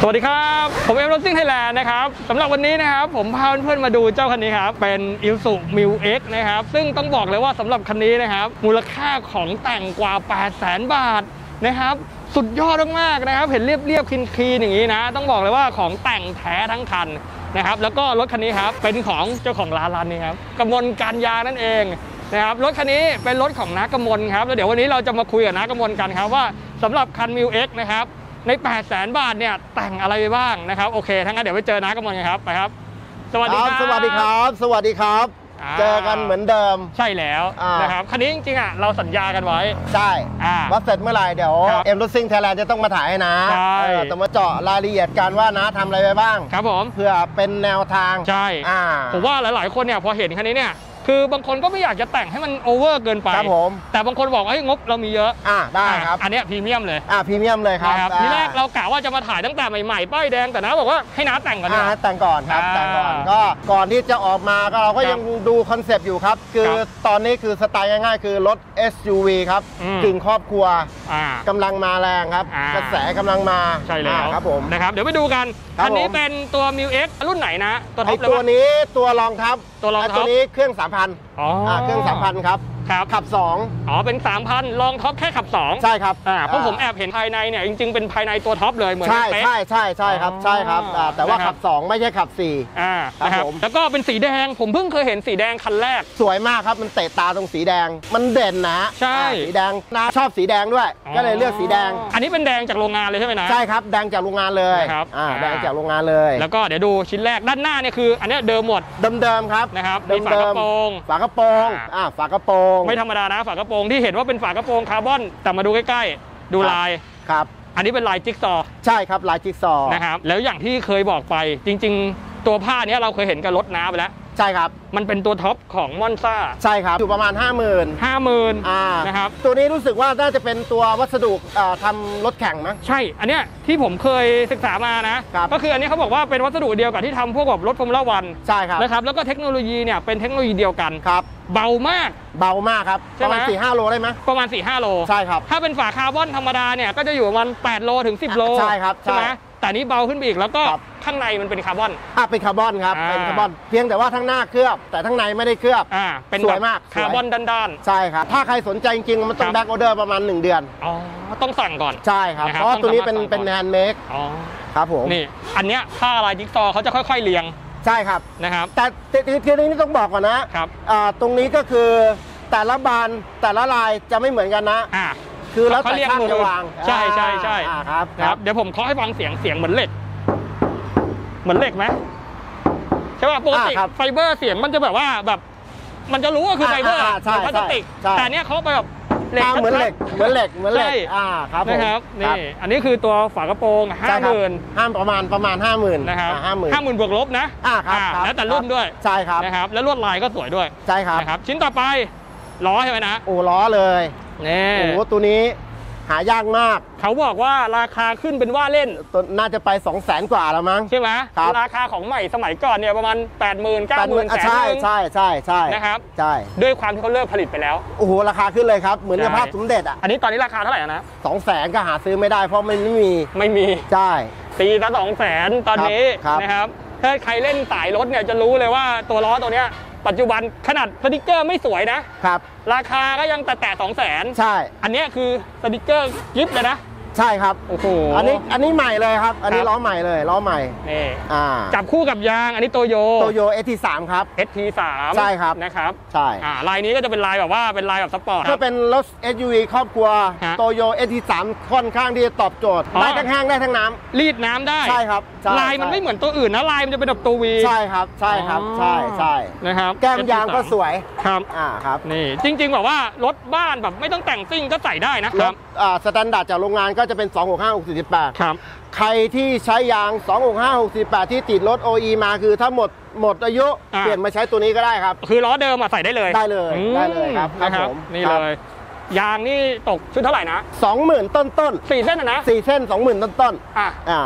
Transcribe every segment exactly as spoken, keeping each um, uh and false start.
สวัสดีครับผมเอ็มรถซิ่งไทยแลนด์นะครับสำหรับวันนี้นะครับผมพาเพื่อนๆมาดูเจ้าคันนี้ครับเป็น Isuzuมิว เอ็กซ์ นะครับซึ่งต้องบอกเลยว่าสำหรับคันนี้นะครับมูลค่าของแต่งกว่า แปดแสน บาทนะครับสุดยอดมากๆนะครับเห็นเรียบๆคลีนๆอย่างนี้นะต้องบอกเลยว่าของแต่งแท้ทั้งคันนะครับแล้วก็รถคันนี้ครับเป็นของเจ้าของร้านร้านนี้ครับกมลการยางนั่นเองนะครับรถคันนี้เป็นรถของน้ากมลครับแล้วเดี๋ยววันนี้เราจะมาคุยกับน้ากมลกันครับว่าสำหรับคันมิว เอ็กซ์ นะครับใน แปดแสน บาทเนี่ยแต่งอะไรไปบ้างนะครับโอเคทั้งนั้นเดี๋ยวไปเจอน้ากมลกันครับไปครับสวัสดีครับสวัสดีครับสวัสดีครับเจอกันเหมือนเดิมใช่แล้วนะครับคันนี้จริงๆอ่ะเราสัญญากันไว้ใช่ว่าเสร็จเมื่อไหร่เดี๋ยวเอ็มรถซิ่งไทยแลนด์จะต้องมาถ่ายให้นะต้องมาเจาะรายละเอียดกันว่านะทำอะไรไปบ้างครับผมเพื่อเป็นแนวทางใช่ผมว่าหลายๆคนเนี่ยพอเห็นคันนี้เนี่ยคือบางคนก็ไม่อยากจะแต่งให้มันโอเวอร์เกินไปครับผมแต่บางคนบอกว่าให้งบเรามีเยอะอ่าได้ครับอันนี้พรีเมียมเลยอ่าพรีเมียมเลยครับทีแรกเรากะว่าจะมาถ่ายตั้งแต่ใหม่ๆป้ายแดงแต่นะบอกว่าให้น้าแต่งก่อนนะแต่งก่อนครับแต่งก่อนก็ก่อนที่จะออกมาก็เราก็ยังดูคอนเซปต์อยู่ครับคือตอนนี้คือสไตล์ง่ายๆคือรถ เอส ยู วี ครับกึ่งครอบครัวกำลังมาแรงครับกระแสกำลังมาใช่แล้วครับผมนะครับเดี๋ยวไปดูกันคันนี้เป็นตัวมิว เอ็กซ์ รุ่นไหนนะตัวท็อปตัวนี้ตัวรองทับตัวรองทับตัวนี้เครื่อง สามพันอ๋อเครื่อง สามพัน ครับขับสองอ๋อเป็น สามพัน ลองท็อปแค่ขับสองใช่ครับอ่าเพราะผมแอบเห็นภายในเนี่ยจริงๆเป็นภายในตัวท็อปเลยเหมือนใช่ใช่ใช่ใช่ครับใช่ครับแต่ว่าขับสองไม่ใช่ขับสี่อ่านะครับแล้วก็เป็นสีแดงผมเพิ่งเคยเห็นสีแดงคันแรกสวยมากครับมันเตะตาตรงสีแดงมันเด่นนะใช่สีแดงน้าชอบสีแดงด้วยก็เลยเลือกสีแดงอันนี้เป็นแดงจากโรงงานเลยใช่ไหมนะใช่ครับแดงจากโรงงานเลยครับอ่าแดงจากโรงงานเลยแล้วก็เดี๋ยวดูชิ้นแรกด้านหน้าเนี่ยคืออันนี้เดิมหมดเดิมๆครับนะครับมีฝากระโปรงฝากระโปรงอ่าฝากระโปรงไม่ธรรมดานะฝากระโปรงที่เห็นว่าเป็นฝากระโปรงคาร์บอนแต่มาดูใกล้ๆดูลายครับอันนี้เป็นลายจิ๊กซอว์ใช่ครับลายจิ๊กซอว์นะครับแล้วอย่างที่เคยบอกไปจริงๆตัวผ้านี้เราเคยเห็นกับรถน้าไปแล้วใช่ครับมันเป็นตัวท็อปของมอนซ่าใช่ครับอยู่ประมาณ ห้าหมื่นห้าหมื่นอ่านะครับตัวนี้รู้สึกว่าน่าจะเป็นตัววัสดุทำรถแข่งมั้งใช่อันเนี้ยที่ผมเคยศึกษามานะก็คืออันนี้เขาบอกว่าเป็นวัสดุเดียวกับที่ทำพวกแบบรถฟอร์มูล่าวันใช่ครับนะครับแล้วก็เทคโนโลยีเนี่ยเป็นเทคโนโลยีเดียวกันครับเบามากเบามากครับประมาณ สี่ห้า โลได้ไหมประมาณ สี่ห้า โลใช่ครับถ้าเป็นฝาคาร์บอนธรรมดาเนี่ยก็จะอยู่ประมาณแปดโลถึงสิบโลใช่ครับใช่ไหมแต่นี้เบาขึ้นไปอีกแล้วก็ข้างในมันเป็นคาร์บอนอ่ะเป็นคาร์บอนครับเป็นคาร์บอนเพียงแต่ว่าทั้งหน้าเคลือบแต่ทั้งในไม่ได้เคลือบอ่าเป็นสวยมากคาร์บอนด้านๆใช่ครับถ้าใครสนใจจริงๆมันต้องแบ็คออเดอร์ประมาณหนึ่งเดือนอ๋อต้องสั่งก่อนใช่ครับเพราะว่าตัวนี้เป็นเป็นแฮนด์เมดอ๋อครับผมนี่อันเนี้ยผ้าลายจิ๊กซอว์เขาจะค่อยๆเรียงใช่ครับนะครับแต่ทีนี้ต้องบอกก่อนนะครับอ่าตรงนี้ก็คือแต่ละบานแต่ละลายจะไม่เหมือนกันนะอ่าคือแล้วแต่ช่างจะวางใช่ใช่ใช่ครับครับเดี๋ยวผมขอให้ฟังเสียงเสียงเหมือนเหล็กเหมือนเหล็กไหมใช่ป่ะปกติไฟเบอร์เสียงมันจะแบบว่าแบบมันจะรู้ว่าคือไฟเบอร์พลาสติกแต่เนี้ยเขาแบบเหล็กเหมือนเหล็กเหมือนเหล็กเหมือนเหล็กอ่าครับนะครับนี่อันนี้คือตัวฝากระโปรงห้าหมื่นห้าประมาณประมาณห้าหมื่นนะครับห้าหมื่นห้าหมื่นบวกลบนะอ่าครับแล้วแต่รุ่นด้วยใช่ครับนะครับแล้วลวดลายก็สวยด้วยใช่ครับนะครับชิ้นต่อไปล้อใช่ไหมนะโอ้ล้อเลยนี่โอ้ตัวนี้หายากมากเขาบอกว่าราคาขึ้นเป็นว่าเล่นตัวน่าจะไป สองแสน กว่าแล้วมั้งใช่ไหมราคาของใหม่สมัยก่อนเนี่ยประมาณ แปดหมื่น เก้าหมื่น แสนใช่ใช่ใช่ใช่นะครับใช่ด้วยความที่เขาเลิกผลิตไปแล้วโอ้โหราคาขึ้นเลยครับเหมือนกับภาพสมเด็จอ่ะอันนี้ตอนนี้ราคาเท่าไหร่นะสองแสน ก็หาซื้อไม่ได้เพราะมันไม่มีไม่มีใช่ตีละสองแสนตอนนี้นะครับถ้าใครเล่นสายรถเนี่ยจะรู้เลยว่าตัวล้อตัวเนี้ยปัจจุบันขนาดสติกเกอร์ไม่สวยนะครับราคาก็ยังแต่แต่สองแสนใช่อันนี้คือสติกเกอร์กิฟต์เลยนะใช่ครับโอ้โหอันนี้อันนี้ใหม่เลยครับอันนี้ล้อใหม่เลยล้อใหม่นี่อ่าจับคู่กับยางอันนี้โตโยโตโย เอส ที สาม ครับเอส ที สามใช่ครับนะครับใช่อ่าลายนี้ก็จะเป็นลายแบบว่าเป็นลายแบบสปอร์ตถ้าเป็นรถ เอส ยู วี ครอบครัวโตโย เอส ที สาม ค่อนข้างที่จะตอบโจทย์ได้ทั้งแห้งได้ทั้งน้ำรีดน้ำได้ใช่ครับลายมันไม่เหมือนตัวอื่นนะลายมันจะเป็นแบบตัววีใช่ครับใช่ครับใช่ใช่นะครับแก้มยางก็สวยครับอ่าครับนี่จริงๆแบบว่ารถบ้านแบบไม่ต้องแต่งซิ่งก็ใส่ได้นะครับอ่าสแตนดาร์ดจากโรงงานก็จะเป็นสองหกห้า หกสี่แปดครับใครที่ใช้ยางสองหกห้า หกสี่แปดที่ติดรถ โอ อี มาคือถ้าหมดหมดอายุเปลี่ยนมาใช้ตัวนี้ก็ได้ครับคือล้อเดิมมาใส่ได้เลยได้เลยได้เลยครับนะครับนี่เลยยางนี่ตกชุดเท่าไหร่นะสองหมื่น ต้นต้นสี่เส้นนะสี่เส้น สองหมื่น ต้นต้นอ่าอ่า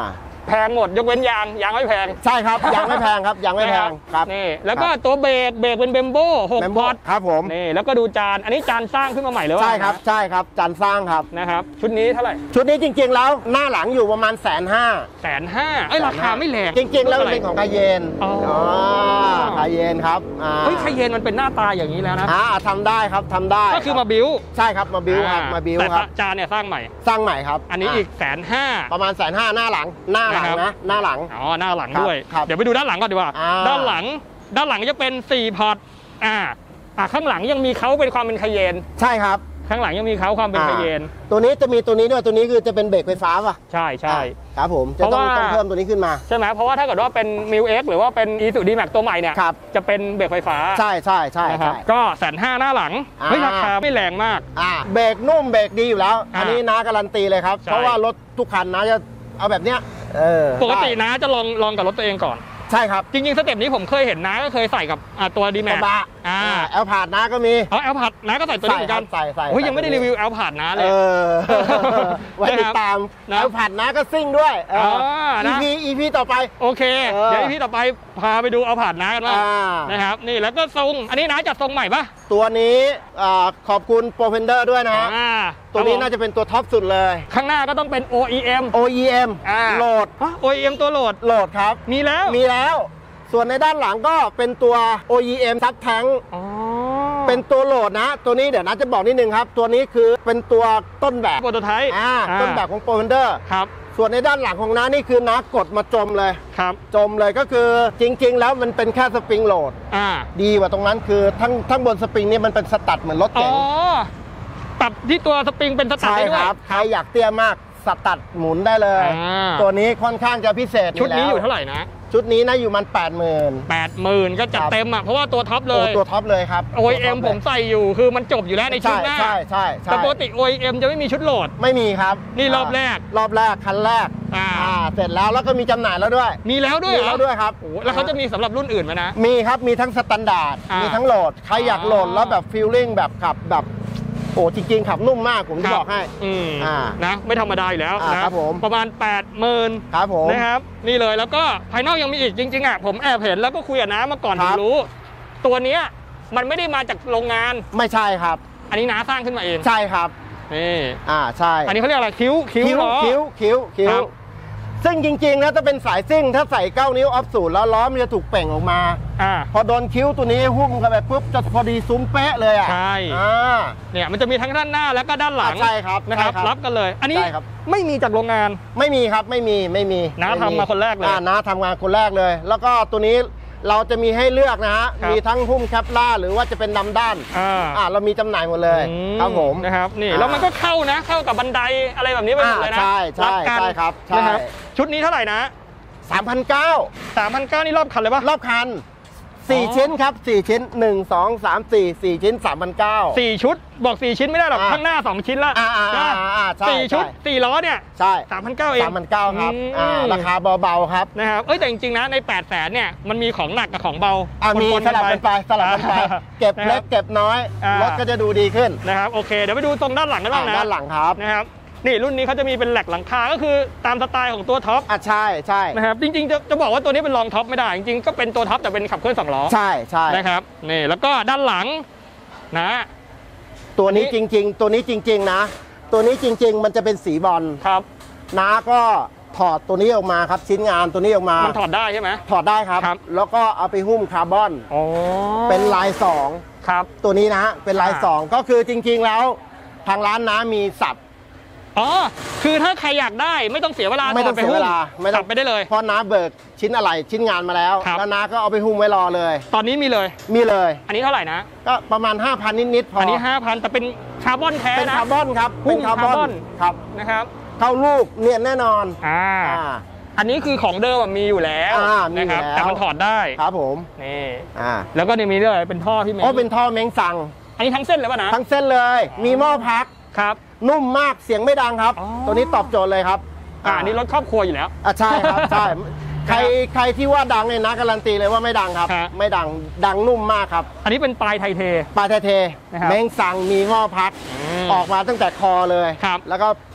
แพงหมดยกเว้นยางยางไม่แพงใช่ครับยางไม่แพงครับยางไม่แพงครับนี่แล้วก็ตัวเบรกเบรกเป็นเบมโบ้หกพอร์ตครับผมนี่แล้วก็ดูจานอันนี้จานสร้างขึ้นมาใหม่เลยใช่ครับใช่ครับจานสร้างครับนะครับชุดนี้เท่าไหร่ชุดนี้จริงๆแล้วหน้าหลังอยู่ประมาณแสนห้าแสนห้าเอ้ยราคาไม่แรงจริงๆแล้วเป็นของคาเยนอ๋อคาเยนครับเฮ้ยคาเยนมันเป็นหน้าตาอย่างนี้แล้วนะอ่าทำได้ครับทำได้ก็คือมาบิ้วใช่ครับมาบิ้วครับมาบิ้วครับจานเนี่ยสร้างใหม่สร้างใหม่ครับอันนี้อีกแสนห้าประมาณแสนห้าหน้าหลังหน้าหลังนะหน้าหลังอ๋อหน้าหลังด้วยเดี๋ยวไปดูด้านหลังก่อนดีกว่าด้านหลังด้านหลังจะเป็นสี่พอร์ตอ่าอ่าข้างหลังยังมีเขาเป็นความเป็นคาเยนใช่ครับข้างหลังยังมีเขาความเป็นคาเยนตัวนี้จะมีตัวนี้ด้วยตัวนี้คือจะเป็นเบรกไฟฟ้าป่ะใช่ใช่ครับผมจะต้องต้องเพิ่มตัวนี้ขึ้นมาใช่ไหมเพราะว่าถ้าเกิดว่าเป็น มิว เอ็กซ์ หรือว่าเป็น อีซูซู ดีแม็กซ์ ตัวใหม่เนี่ยจะเป็นเบรกไฟฟ้าใช่ใช่ใช่ครับก็แสนห้าหน้าหลังเฮ้ยราคาไม่แรงมากอ่าเบรกนุ่มเบรกดีอยู่แล้วอันนี้น้าการันตีเลยครับเพราะว่ารถทุกคันน้าจะเอาแบบเนี้ยปกติน้าจะลองลองกับรถตัวเองก่อนใช่ครับจริงๆสเต็ปนี้ผมเคยเห็นน้าก็เคยใส่กับตัวดีแม็กอ่าแอลพาดน้าก็มีอ๋อแอลพาดน้าก็ใส่ตัวนี้เหมือนกันใส่ใส่โอ้ยยังไม่ได้รีวิวแอลพาดน้าเลยไว้ติดตามแอลพาดน้าก็ซิ่งด้วยอีพีอีพีต่อไปโอเคเดี๋ยวอีพีต่อไปพาไปดูแอลพาดน้ากันว่านะครับนี่แล้วก็ทรงอันนี้น้าจัดทรงใหม่ปะตัวนี้ขอบคุณโปรเฟนเดอร์ด้วยนะตัวนี้น่าจะเป็นตัวท็อปสุดเลยข้างหน้าก็ต้องเป็น โอ อี เอ็มโอ อี เอ็ม โหลดโอ อี เอ็ม ตัวโหลดโหลดครับมีแล้วมีแล้วส่วนในด้านหลังก็เป็นตัว โอ อี เอ็ม ซับแทงเป็นตัวโหลดนะตัวนี้เดี๋ยวนะจะบอกนิดนึงครับตัวนี้คือเป็นตัวต้นแบบโปรโตไทป์ต้นแบบของโปรเฟนเดอร์ครับส่วนในด้านหลังของน้านี่คือน้ากดมาจมเลยครับจมเลยก็คือจริงๆแล้วมันเป็นแค่สปริงโหลดดีกว่าตรงนั้นคือทั้งทั้งบนสปริงนี่มันเป็นสตัดเหมือนรถเก๋งปรับที่ตัวสปริงเป็นสตัดได้ด้วยใครอยากเตี้ยมากสตัดหมุนได้เลยตัวนี้ค่อนข้างจะพิเศษชุดนี้อยู่เท่าไหร่นะชุดนี้นะอยู่มันแปดหมื่นแปดหมื่นก็จัดเต็มอ่ะเพราะว่าตัวท็อปเลยตัวท็อปเลยครับโอ อี เอ็ม ผมใส่อยู่คือมันจบอยู่แล้วในชุดหน้าใช่ใช่แต่ปกติ โอ อี เอ็ม จะไม่มีชุดโหลดไม่มีครับนี่รอบแรกรอบแรกคันแรกอ่าเสร็จแล้วแล้วก็มีจำหน่ายแล้วด้วยมีแล้วด้วยมีแล้วด้วยครับแล้วเขาจะมีสำหรับรุ่นอื่นไหมนะมีครับมีทั้งสแตนดาร์ดมีทั้งโหลดใครอยากโหลดแล้วแบบฟีลลิ่งแบบขับแบบโอ้จริงๆขับนุ่มมากผมจะบอกให้อ่านะไม่ธรรมดาอยู่แล้วนะครับผมประมาณ แปดหมื่นครับผมนะครับนี่เลยแล้วก็ภายนอกยังมีอีกจริงๆอ่ะผมแอบเห็นแล้วก็คุยกับน้ามาก่อนถึงรู้ตัวเนี้ยมันไม่ได้มาจากโรงงานไม่ใช่ครับอันนี้น้าสร้างขึ้นมาเองใช่ครับนี่อ่าใช่อันนี้เขาเรียกอะไรคิ้วคิ้วล้อคิ้วคิ้วคิ้วซึ่งจริงๆนะถ้าเป็นสายซิ่งถ้าใส่เก้านิ้วออฟสูตรแล้วล้อมันจะถูกเป่งออกมาอ่าพอโดนคิ้วตัวนี้หุ้มกันไปปุ๊บจะพอดีซุ้มเป๊ะเลยอ่ะใช่เนี่ยมันจะมีทั้งด้านหน้าแล้วก็ด้านหลังใช่ครับนะครับรับกันเลยอันนี้ไม่มีจากโรงงานไม่มีครับไม่มีไม่มีน้าทำมาคนแรกเลยอ่าน้าทำงานคนแรกเลย แล้วก็ตัวนี้เราจะมีให้เลือกนะฮะมีทั้งหุ้มแคปล่าหรือว่าจะเป็นดำด้านอ่าเรามีจำหน่ายหมดเลยครับผมนะครับนี่แล้วมันก็เข้านะเข้ากับบันไดอะไรแบบนี้ไปหมดเลยนะใช่ใช่ใช่ครับใช่ชุดนี้เท่าไหร่นะสามพันเก้าร้อยสามพันเก้าร้อย นี่รอบคันเลยปะรอบคันสี่ชิ้นครับสี่ชิ้นหนึ่ง สอง สาม สี่ สี่ชิ้น สามพันเก้าร้อยสี่ชุดบอกสี่ชิ้นไม่ได้หรอกข้างหน้าสองชิ้นละสี่ชุดสี่ล้อเนี่ยใช่สามพันเก้าร้อย เองสามพันเก้าร้อย ครับราคาเบาๆครับนะครับเอ้ยแต่จริงๆนะในแปดแสนเนี่ยมันมีของหนักกับของเบามีสลับกันไปสลับกันไปเก็บเล็กเก็บน้อยรถก็จะดูดีขึ้นนะครับโอเคเดี๋ยวไปดูตรงด้านหลังกันบ้างนะด้านหลังครับนะครับนี่รุ่นนี้เขาจะมีเป็นแหลกหลังคาก็คือตามสไตล์ของตัวท็อปอ่ะใช่ใช่นะครับจริงๆจะจะบอกว่าตัวนี้เป็นรองท็อปไม่ได้จริงๆก็เป็นตัวท็อปแต่เป็นขับเคลื่อนสองล้อใช่ใช่นะครับนี่แล้วก็ด้านหลังนะตัวนี้จริงๆตัวนี้จริงๆนะตัวนี้จริงๆมันจะเป็นสีบอลครับน้าก็ถอดตัวนี้ออกมาครับชิ้นงานตัวนี้ออกมามันถอดได้ใช่ไหมถอดได้ครับแล้วก็เอาไปหุ้มคาร์บอนอ๋อเป็นลายสองครับตัวนี้นะเป็นลายสองก็คือจริงๆแล้วทางร้านน้ามีสับอ๋อคือถ้าใครอยากได้ไม่ต้องเสียเวลาไม่ต้องเสียเวลาไม่ต้องไปได้เลยเพราะน้าเบิกชิ้นอะไรชิ้นงานมาแล้วแล้วน้าก็เอาไปหุ้มไว้รอเลยตอนนี้มีเลยมีเลยอันนี้เท่าไหร่นะก็ประมาณ ห้าพัน นิดๆพออันนี้ ห้าพัน แต่เป็นคาร์บอนแท้นะเป็นคาร์บอนครับเป็นคาร์บอนครับนะครับเข้าลูกเนียนแน่นอนอ่าอันนี้คือของเดิมมีอยู่แล้วนะครับแต่มันถอดได้ครับผมนี่อ่าแล้วก็เนี่ยมีด้วยเป็นท่อพี่เม้งอ๋อเป็นท่อเม้งสั่งอันนี้ทั้งเส้นเลยป่ะนะทั้งเส้นเลยมีหม้อพักครับนุ่มมากเสียงไม่ดังครับตัวนี้ตอบโจทย์เลยครับอ่านี่รถครอบครัวอยู่แล้วอ่าใช่ครับใช่ใครใครที่ว่าดังเนี่ยนะการันตีเลยว่าไม่ดังครับไม่ดังดังนุ่มมากครับอันนี้เป็นปลายไทเทปลายไทเทเม้งสั่งมีหม้อพักออกมาตั้งแต่คอเลยครับแล้วก็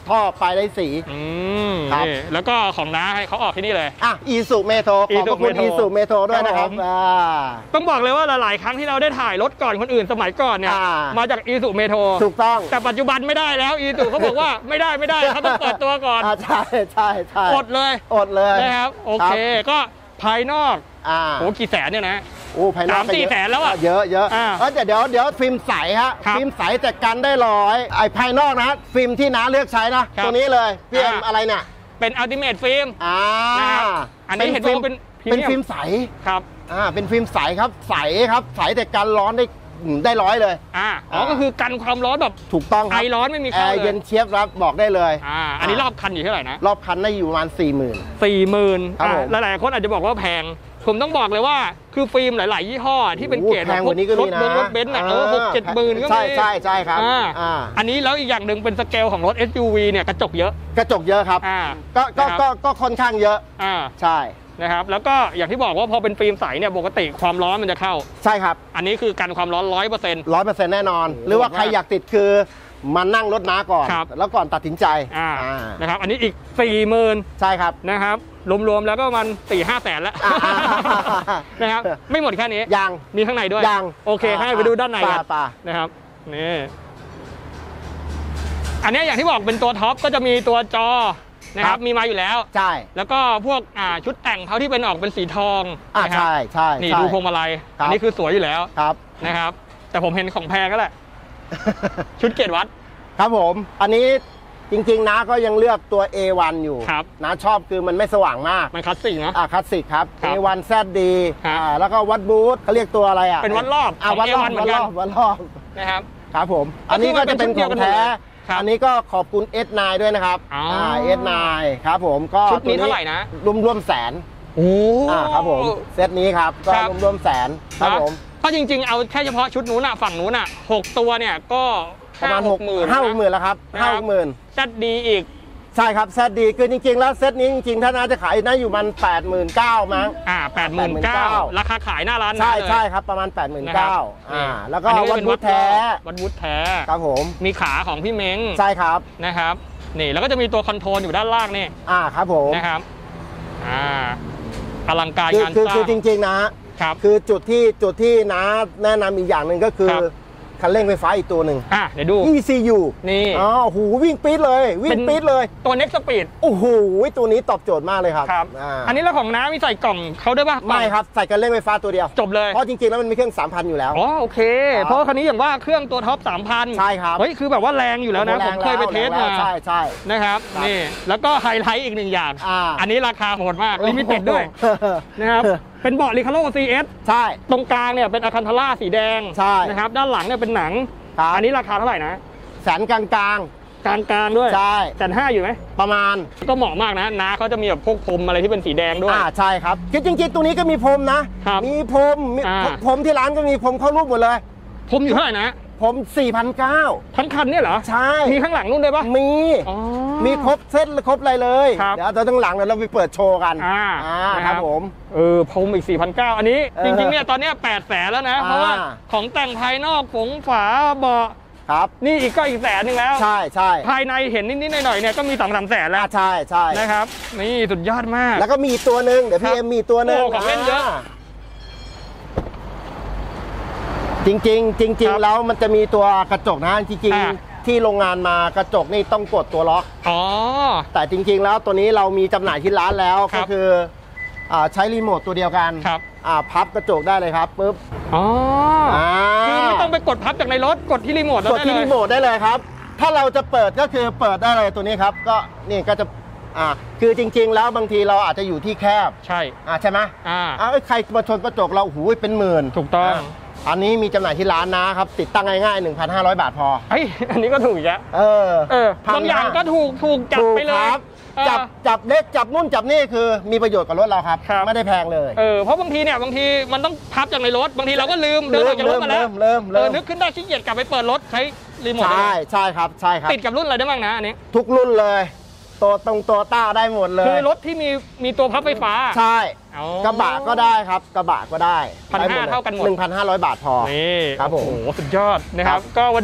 ท่อปลายได้สีครับแล้วก็ของน้าให้เขาออกที่นี่เลยอ่ะอีสุเมโทรขอบคุณอีสุเมโทรด้วยนะครับต้องบอกเลยว่าหลายๆครั้งที่เราได้ถ่ายรถก่อนคนอื่นสมัยก่อนเนี่ยมาจากอีสุเมโทรถูกต้องแต่ปัจจุบันไม่ได้แล้วอีสุเขาบอกว่าไม่ได้ไม่ได้เขาต้องเปิดตัวก่อนใช่ใช่ใช่อดเลยอดเลยนะครับโอเคก็ภายนอกโอ้กี่แสนเนี่ยนะโอ้ภายนอกสามสี่แสนแล้วอ่ะเยอะเยอะเออเดี๋ยวเดี๋ยวฟิล์มใสฮะฟิล์มใสแต่กันได้ร้อยไอ้ภายนอกนะฟิล์มที่น้าเลือกใช้นะตัวนี้เลยพี่เอ็มอะไรเนี่ยเป็นอัลติเมทฟิล์มอ่าอันนี้เห็นว่าเป็นเป็นฟิล์มใสครับอ่าเป็นฟิล์มใสครับใสครับใสแต่กันร้อนได้ได้ร้อยเลยอ่าอ๋อก็คือกันความร้อนแบบถูกต้องครับไอร้อนไม่มีเข้าเลยแอร์เย็นเชียบรับบอกได้เลยอ่าอันนี้รอบคันอยู่เท่าไหร่นะรอบคันได้อยู่ประมาณสี่หมื่นสี่หมื่นหลายๆคนอาจจะบอกว่าแพงผมต้องบอกเลยว่าคือฟิล์มหลายๆยี่ห้อที่เป็นเกรดแบบรถรถรถเบนซ์อ่ะเออหกเจ็ดหมื่นก็มีใช่ใช่ใช่ครับอันนี้แล้วอีกอย่างหนึ่งเป็นสเกลของรถ เอส ยู วี เนี่ยกระจกเยอะกระจกเยอะครับก็ก็ก็ก็ค่อนข้างเยอะใช่นะครับแล้วก็อย่างที่บอกว่าพอเป็นฟิล์มใสเนี่ยปกติความร้อนมันจะเข้าใช่ครับอันนี้คือกันความร้อนร้อยเปอร์เซ็นต์ร้อยเปอร์เซ็นต์แน่นอนหรือว่าใครอยากติดคือมานั่งรถน้าก่อนแล้วก่อนตัดสินใจนะครับอันนี้อีกสี่หมื่นใช่ครับนะครับรวมๆแล้วก็มันสี่ห้าแสนแล้วนะครับไม่หมดแค่นี้ยังมีข้างในด้วยยังโอเคให้ไปดูด้านในกันนะครับนี่อันนี้อย่างที่บอกเป็นตัวท็อปก็จะมีตัวจอนะครับมีมาอยู่แล้วใช่แล้วก็พวกชุดแต่งเขาที่เป็นออกเป็นสีทองอ่าใช่ใช่นี่ดูพวงมาลัยอันนี้คือสวยอยู่แล้วครับนะครับแต่ผมเห็นของแพงก็แหละชุดเกรดวัดครับผมอันนี้จริงๆนะก็ยังเลือกตัว เอ วัน อยู่นะชอบคือมันไม่สว่างมากมันคลาสสิกนะอ่าคลาสสิกครับ เอ วัน แซด ดี อ่าแล้วก็วัดบูธเขาเรียกตัวอะไรอ่ะเป็นวัดรอบอ่าวัดรอบวัดรอบวัดรอบนะครับครับผมอันนี้ก็จะเป็นของแท้อันนี้ก็ขอบคุณ เอส ไนน์ ด้วยนะครับอ่าเอส ไนน์ ครับผมก็ชุดนี้เท่าไหร่นะรวมๆแสนโอ้อ่าครับผมเซตนี้ครับก็รวมๆแสนครับผมก็จริงๆเอาแค่เฉพาะชุดนู้นอ่ะฝั่งนู้นอ่ะหกตัวเนี่ยก็ประมาณหกหมื่นห้าหกหมื่นแล้วครับห้าหกหมื่นแซดดีอีกใช่ครับแซดดีคือจริงๆแล้วเซตนี้จริงๆถ้าน่าจะขายน่าอยู่มันแปดหมื่นเก้ามั้งอ่าแปดหมื่นเก้าราคาขายหน้าร้านใช่ใช่ครับประมาณแปดหมื่นเก้าอ่าแล้วก็วัดวุฒแท้วัดวุฒแท้ครับผมมีขาของพี่เม้งใช่ครับนะครับนี่แล้วก็จะมีตัวคอนโทรลอยู่ด้านล่างนี่อ่าครับผมนะครับอ่าอลังการงานสร้างคือจริงๆนะครับคือจุดที่จุดที่นะแนะนำอีกอย่างหนึ่งก็คือคันเร่งไฟฟ้าอีกตัวหนึ่งอ่ะเดี๋ยวดูอี ซี ยูนี่อ๋อหูวิ่งปี๊ดเลยวิ่งปี๊ดเลยตัว Next Speed โอ้โหตัวนี้ตอบโจทย์มากเลยครับครับอันนี้แล้วของน้ามีใส่กล่องเขาด้วยป่ะไม่ครับใส่คันเร่งไฟฟ้าตัวเดียวจบเลยเพราะจริงๆแล้วมันมีเครื่อง สามพัน อยู่แล้วอ๋อโอเคเพราะคันนี้อย่างว่าเครื่องตัวท็อป สามพันใช่ครับเฮ้ยคือแบบว่าแรงอยู่แล้วนะผมเคยไปเทสมาใช่ใช่นะครับนี่แล้วก็ไฮไลท์อีกหนึ่งอย่างอันนี้ราคาโหดมากลิมิเต็ดด้วยนะครับเป็นเบาะ Recaro ซี เอสใช่ตรงกลางเนี่ยเป็นอะคันทาร่าสีแดงใช่นะครับด้านหลังเนี่ยเป็นหนังอันนี้ราคาเท่าไหร่นะแสนกลางกลางกลางกลางด้วยใช่แสนห้าอยู่ไหมประมาณก็เหมาะมากนะน้าเขาจะมีแบบพวกพรมอะไรที่เป็นสีแดงด้วยอ่าใช่ครับจริงๆตัวนี้ก็มีพรมนะมีพรมพรมที่ร้านก็มีพรมเข้ารูปหมดเลยพรมอยู่เท่าไหร่นะผม สี่พันเก้าร้อยทั้งคันเนี่ยเหรอใช่มีข้างหลังนู่นด้วยปะมีมีครบเซตครบอะไรเลยเดี๋ยวเราทั้งหลังเราไปเปิดโชว์กันอ่าครับผมเออผมอีก สี่พันเก้าร้อย อันนี้จริงๆเนี่ยตอนนี้แปดแสนแล้วนะเพราะว่าของแต่งภายนอกฝงฝาเบาะครับนี่อีกก็อีกแสนหนึ่งแล้วใช่ใช่ภายในเห็นนิดๆหน่อยๆเนี่ยก็มีสองสามแสนแล้วใช่ใช่นะครับนี่สุดยอดมากแล้วก็มีตัวหนึ่งเดี๋ยวพี่เอ็มมีตัวหนึ่งของเล่นเยอะจริงๆจริงๆแล้วมันจะมีตัวกระจกนะจริงๆที่โรงงานมากระจกนี่ต้องกดตัวล็อกอ๋อแต่จริงๆแล้วตัวนี้เรามีจำหน่ายที่ร้านแล้วก็คือใช้รีโมทตัวเดียวกันพับกระจกได้เลยครับปุ๊บอ๋อคือไม่ต้องไปกดพับจากในรถกดที่รีโมทได้เลยกดที่รีโมทได้เลยครับถ้าเราจะเปิดก็คือเปิดได้เลยตัวนี้ครับก็นี่ก็จะอ่าคือจริงๆแล้วบางทีเราอาจจะอยู่ที่แคบใช่อ่าใช่ไหมอ่าใครมาชนกระจกเราหูยเป็นหมื่นถูกต้องอันนี้มีจำหน่ายที่ร้านนะครับติดตั้งง่ายๆ หนึ่งพันห้าร้อย บาทพอเฮ้ยอันนี้ก็ถูกอีกแล้วเออเออบางอย่างก็ถูกถูกจับไปเลยจับจับเล็กจับนู่นจับนี่คือมีประโยชน์กับรถเราครับไม่ได้แพงเลยเออเพราะบางทีเนี่ยบางทีมันต้องพับจากในรถบางทีเราก็ลืมเดินออกจากรถมาแล้วเริ่มเริ่มนึกขึ้นได้ขี้เกียจกลับไปเปิดรถใช้รีโมทใช่ใช่ครับใช่ครับติดกับรุ่นอะไรได้บ้างนะอันนี้ทุกรุ่นเลยตัวตรงตัวต้าได้หมดเลยคือรถที่มีมีตัวพับไฟฟ้าใช่กระบะก็ได้ครับกระบะก็ได้พันห้าเท่ากันหมดหนึ่งพันห้าร้อย บาทพอนี่ครับผมโอ้โหสุดยอดนะครับก็วันนี้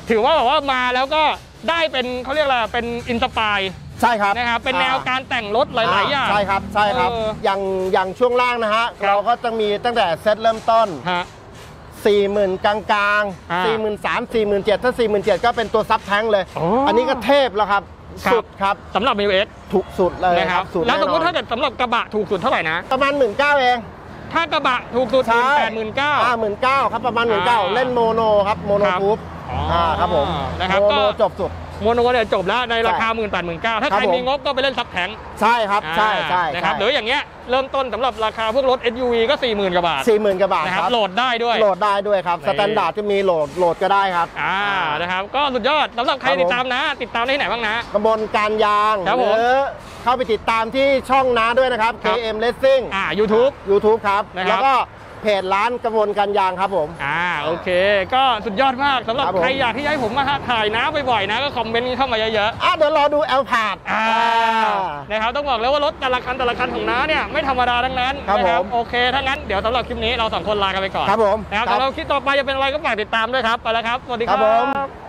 ถือว่าแบบว่ามาแล้วก็ได้เป็นเขาเรียกอะไรเป็นอินสปายใช่ครับนะครับเป็นแนวการแต่งรถหลายๆอย่างใช่ครับใช่ครับอย่างอย่างช่วงล่างนะฮะเราก็จะมีตั้งแต่เซตเริ่มต้นสี่หมื่นกลางกลางสี่หมื่นสามสี่หมื่นเจ็ดถ้าสี่หมื่นเจ็ดก็เป็นตัวซับแท้งเลยอันนี้ก็เทพแล้วครับสุดครับสำหรับ มิว เอ็กซ์ถูกสุดเลยนะครับแล้วสมมติถ้าเกิดสำหรับกระบะถูกสุดเท่าไหร่นะประมาณหมื่นเก้าเองถ้ากระบะถูกสุดแปดหมื่นเก้าอ่าหมื่นเก้าครับประมาณหมื่นเก้าเล่นโมโนครับโมโนทูบอ่าครับผมนะครับก็จบสุดโมโนเนี่ยจบแล้วในราคา หนึ่งหมื่นแปดหมื่นเก้าพัน ถ้าใครมีงบก็ไปเล่นซับแทงใช่ครับใช่ใช่นะครับหรืออย่างเงี้ยเริ่มต้นสำหรับราคาพวกรถ เอส ยู วี ก็ สี่หมื่น กว่าบาทสี่หมื่น กว่าบาทนะครับโหลดได้ด้วยโหลดได้ด้วยครับสแตนดาร์ดจะมีโหลดโหลดก็ได้ครับอ่านะครับก็สุดยอดสำหรับใครติดตามนะติดตามได้ที่ไหนบ้างนะกระบวนการยางหรือเข้าไปติดตามที่ช่องน้าด้วยนะครับ เค เอ็ม Racing อ่า YouTube YouTube ครับแล้วก็เพจร้านกระบวนการยางครับผมอ่าโอเคก็สุดยอดมากสำหรับใครอยากที่ให้ผมมาถ่ายน้ำบ่อยๆนะก็คอมเมนต์เข้ามาเยอะๆอ่ะเดี๋ยวรอดูแอลพาดอ่านะครับต้องบอกเลยว่ารถแต่ละคันแต่ละคันของน้าเนี่ยไม่ธรรมดาทั้งนั้นนะครับโอเคถ้างั้นเดี๋ยวสำหรับคลิปนี้เราสองคนลากันไปก่อนครับผมนะครับสำหรับคลิปต่อไปจะเป็นอะไรก็ฝากติดตามด้วยครับไปแล้วครับสวัสดีครับ